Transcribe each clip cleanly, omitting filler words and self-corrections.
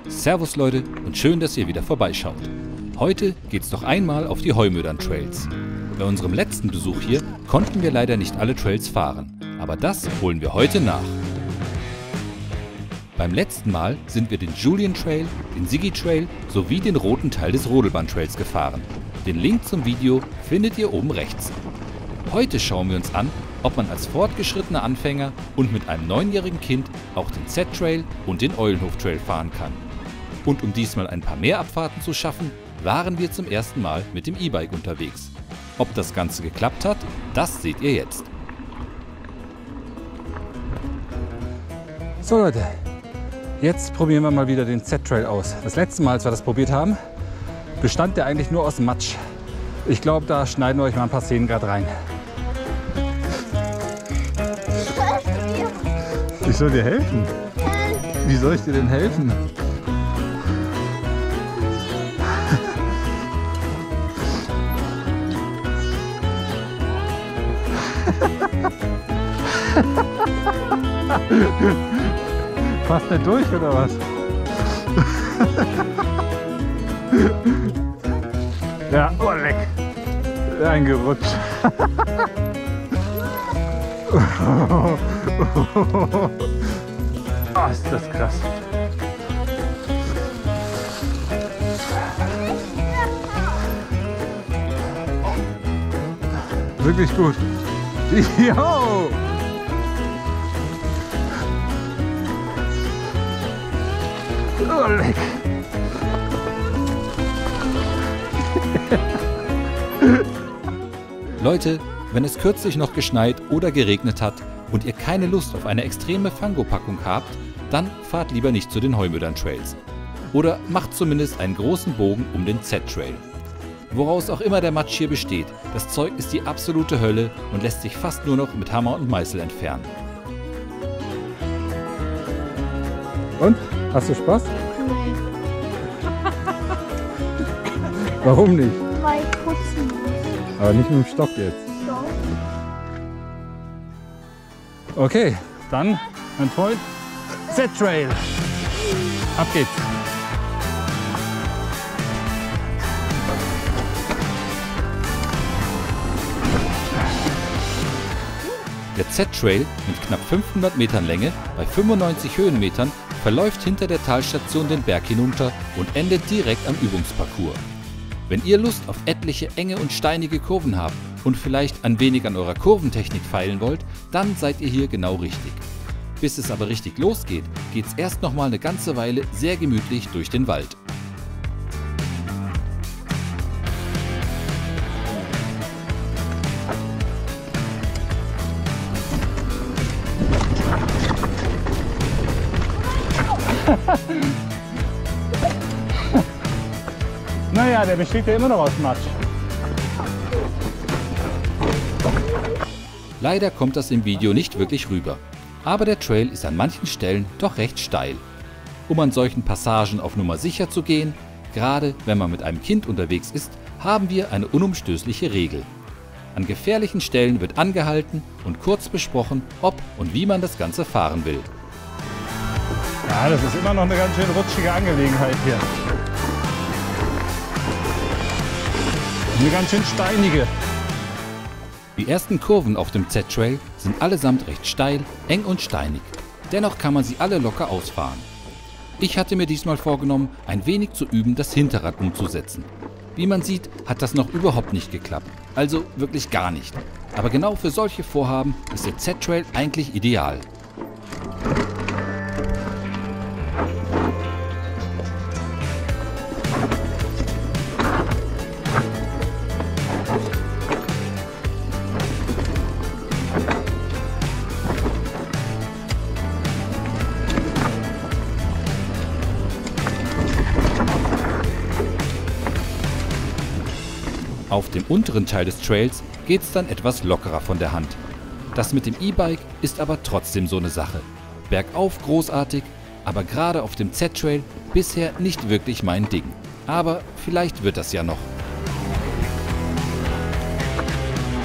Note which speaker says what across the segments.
Speaker 1: Servus Leute und schön, dass ihr wieder vorbeischaut. Heute geht's noch einmal auf die Heumödern Trails. Bei unserem letzten Besuch hier konnten wir leider nicht alle Trails fahren, aber das holen wir heute nach. Beim letzten Mal sind wir den Julian Trail, den Siggi Trail sowie den roten Teil des Rodelbahn Trails gefahren. Den Link zum Video findet ihr oben rechts. Heute schauen wir uns an, ob man als fortgeschrittener Anfänger und mit einem 9-jährigen Kind auch den Z-Trail und den Eulenhof Trail fahren kann. Und um diesmal ein paar mehr Abfahrten zu schaffen, waren wir zum ersten Mal mit dem E-Bike unterwegs. Ob das Ganze geklappt hat, das seht ihr jetzt.
Speaker 2: So Leute, jetzt probieren wir mal wieder den Z-Trail aus. Das letzte Mal, als wir das probiert haben, bestand der eigentlich nur aus Matsch. Ich glaube, da schneiden wir euch mal ein paar Szenen gerade rein. Ich soll dir helfen? Wie soll ich dir denn helfen? Passt nicht durch oder was? Ja, oh leck. Eingerutscht. Oh, ist das krass. Wirklich gut. Jo! Oh, leck.
Speaker 1: Leute, wenn es kürzlich noch geschneit oder geregnet hat und ihr keine Lust auf eine extreme Fangopackung habt, dann fahrt lieber nicht zu den Heumödern Trails. Oder macht zumindest einen großen Bogen um den Z-Trail. Woraus auch immer der Matsch hier besteht, das Zeug ist die absolute Hölle und lässt sich fast nur noch mit Hammer und Meißel entfernen.
Speaker 2: Und? Hast du Spaß?
Speaker 3: Nein.
Speaker 2: Warum nicht?
Speaker 3: Weil ich putzen muss.
Speaker 2: Aber nicht mit dem Stock jetzt.
Speaker 3: Doch.
Speaker 2: Okay, dann, mein Freund, Z-Trail. Ab geht's.
Speaker 1: Der Z-Trail mit knapp 500 Metern Länge bei 95 Höhenmetern verläuft hinter der Talstation den Berg hinunter und endet direkt am Übungsparcours. Wenn ihr Lust auf etliche enge und steinige Kurven habt und vielleicht ein wenig an eurer Kurventechnik feilen wollt, dann seid ihr hier genau richtig. Bis es aber richtig losgeht, geht's erst noch mal eine ganze Weile sehr gemütlich durch den Wald.
Speaker 2: Naja, der besteht ja immer noch aus Matsch.
Speaker 1: Leider kommt das im Video nicht wirklich rüber, aber der Trail ist an manchen Stellen doch recht steil. Um an solchen Passagen auf Nummer sicher zu gehen, gerade wenn man mit einem Kind unterwegs ist, haben wir eine unumstößliche Regel. An gefährlichen Stellen wird angehalten und kurz besprochen, ob und wie man das Ganze fahren will.
Speaker 2: Ja, das ist immer noch eine ganz schön rutschige Angelegenheit hier. Eine ganz schön steinige.
Speaker 1: Die ersten Kurven auf dem Z-Trail sind allesamt recht steil, eng und steinig. Dennoch kann man sie alle locker ausfahren. Ich hatte mir diesmal vorgenommen, ein wenig zu üben, das Hinterrad umzusetzen. Wie man sieht, hat das noch überhaupt nicht geklappt. Also wirklich gar nicht. Aber genau für solche Vorhaben ist der Z-Trail eigentlich ideal. Auf dem unteren Teil des Trails geht es dann etwas lockerer von der Hand. Das mit dem E-Bike ist aber trotzdem so eine Sache. Bergauf großartig, aber gerade auf dem Z-Trail bisher nicht wirklich mein Ding. Aber vielleicht wird das ja noch.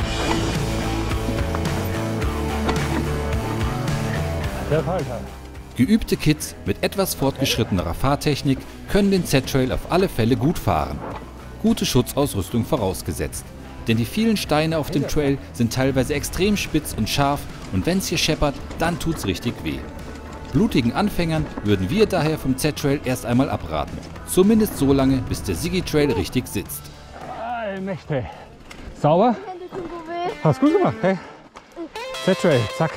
Speaker 2: Der Falter.
Speaker 1: Geübte Kids mit etwas fortgeschrittenerer Fahrtechnik können den Z-Trail auf alle Fälle gut fahren. Gute Schutzausrüstung vorausgesetzt. Denn die vielen Steine auf dem Trail sind teilweise extrem spitz und scharf und wenn es hier scheppert, dann tut's richtig weh. Blutigen Anfängern würden wir daher vom Z-Trail erst einmal abraten. Zumindest so lange, bis der Sigi-Trail richtig sitzt.
Speaker 2: Allmächtig. Sauber?
Speaker 3: Hände tun so weh.
Speaker 2: Hast gut gemacht, hey? Z-Trail, zack.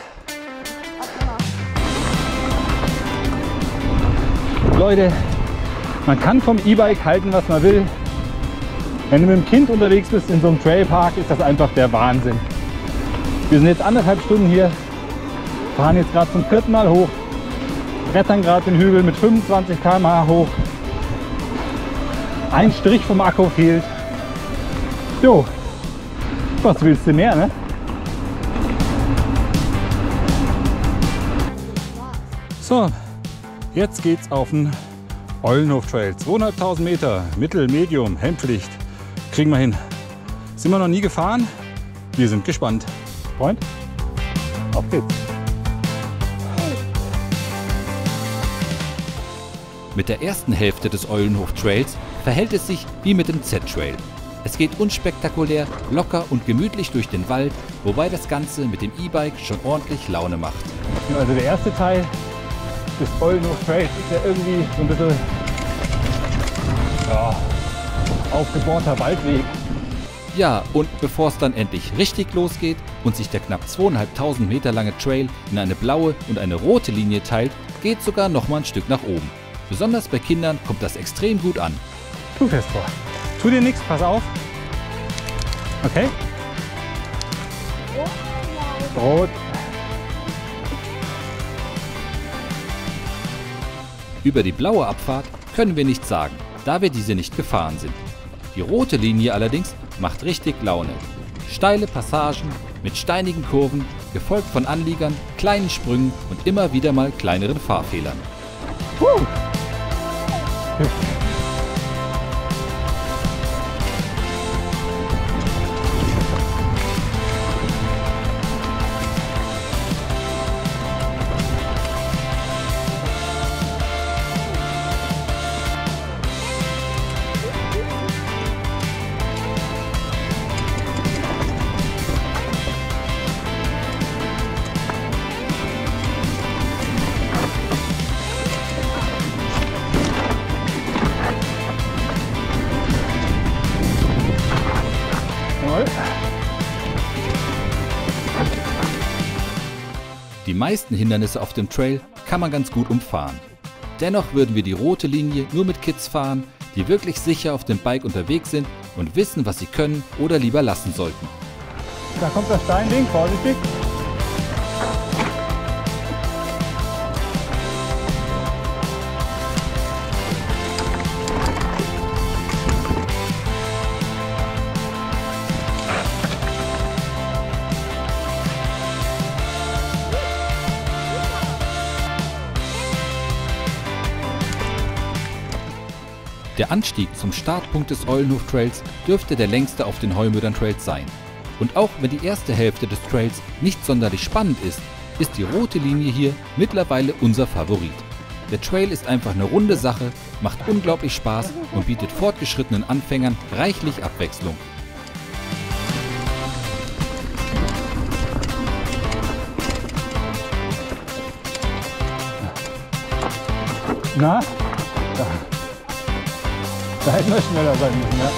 Speaker 2: Leute, man kann vom E-Bike halten, was man will. Wenn du mit dem Kind unterwegs bist in so einem Trailpark, ist das einfach der Wahnsinn. Wir sind jetzt 1,5 Stunden hier, fahren jetzt gerade zum 4. Mal hoch, brettern gerade den Hügel mit 25 km/h hoch. Ein Strich vom Akku fehlt. Jo, was willst du mehr, ne? So, jetzt geht's auf den Eulenhof Trail. 2.500 Meter, Mittel, Medium, Helmpflicht. Kriegen wir hin. Sind wir noch nie gefahren? Wir sind gespannt. Freund, auf geht's.
Speaker 1: Mit der ersten Hälfte des Eulenhof Trails verhält es sich wie mit dem Z-Trail. Es geht unspektakulär, locker und gemütlich durch den Wald, wobei das Ganze mit dem E-Bike schon ordentlich Laune macht.
Speaker 2: Also der erste Teil des Eulenhof Trails ist ja irgendwie so ein bisschen aufgebohrter Waldweg.
Speaker 1: Ja, und bevor es dann endlich richtig losgeht und sich der knapp 2.500 Meter lange Trail in eine blaue und eine rote Linie teilt, geht sogar noch mal ein Stück nach oben. Besonders bei Kindern kommt das extrem gut an.
Speaker 2: Tu fest vor. Tu dir nichts, pass auf. Okay? Rot.
Speaker 1: Über die blaue Abfahrt können wir nichts sagen, da wir diese nicht gefahren sind. Die rote Linie allerdings macht richtig Laune. Steile Passagen mit steinigen Kurven, gefolgt von Anliegern, kleinen Sprüngen und immer wieder mal kleineren Fahrfehlern. Die meisten Hindernisse auf dem Trail kann man ganz gut umfahren. Dennoch würden wir die rote Linie nur mit Kids fahren, die wirklich sicher auf dem Bike unterwegs sind und wissen, was sie können oder lieber lassen sollten.
Speaker 2: Da kommt das Steinding, vorsichtig.
Speaker 1: Der Anstieg zum Startpunkt des Eulenhof Trails dürfte der längste auf den Heumödern Trails sein. Und auch wenn die erste Hälfte des Trails nicht sonderlich spannend ist, ist die rote Linie hier mittlerweile unser Favorit. Der Trail ist einfach eine runde Sache, macht unglaublich Spaß und bietet fortgeschrittenen Anfängern reichlich Abwechslung.
Speaker 2: Na? Da hätten wir schneller sein müssen, ja.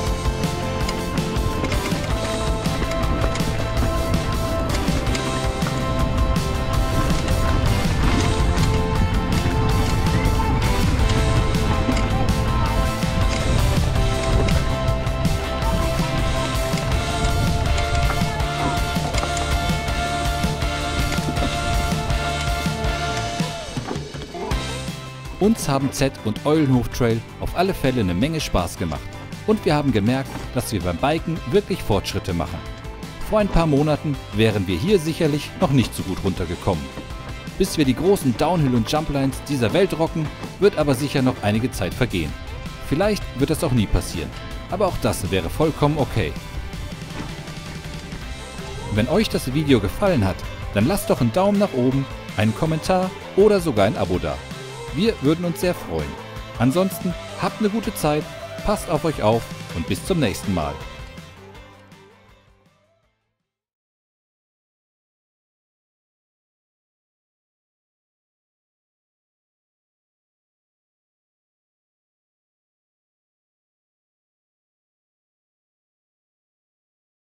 Speaker 1: Uns haben Z und Eulenhof Trail auf alle Fälle eine Menge Spaß gemacht. Und wir haben gemerkt, dass wir beim Biken wirklich Fortschritte machen. Vor ein paar Monaten wären wir hier sicherlich noch nicht so gut runtergekommen. Bis wir die großen Downhill- und Jumplines dieser Welt rocken, wird aber sicher noch einige Zeit vergehen. Vielleicht wird das auch nie passieren, aber auch das wäre vollkommen okay. Wenn euch das Video gefallen hat, dann lasst doch einen Daumen nach oben, einen Kommentar oder sogar ein Abo da. Wir würden uns sehr freuen. Ansonsten habt eine gute Zeit, passt auf euch auf und bis zum nächsten Mal.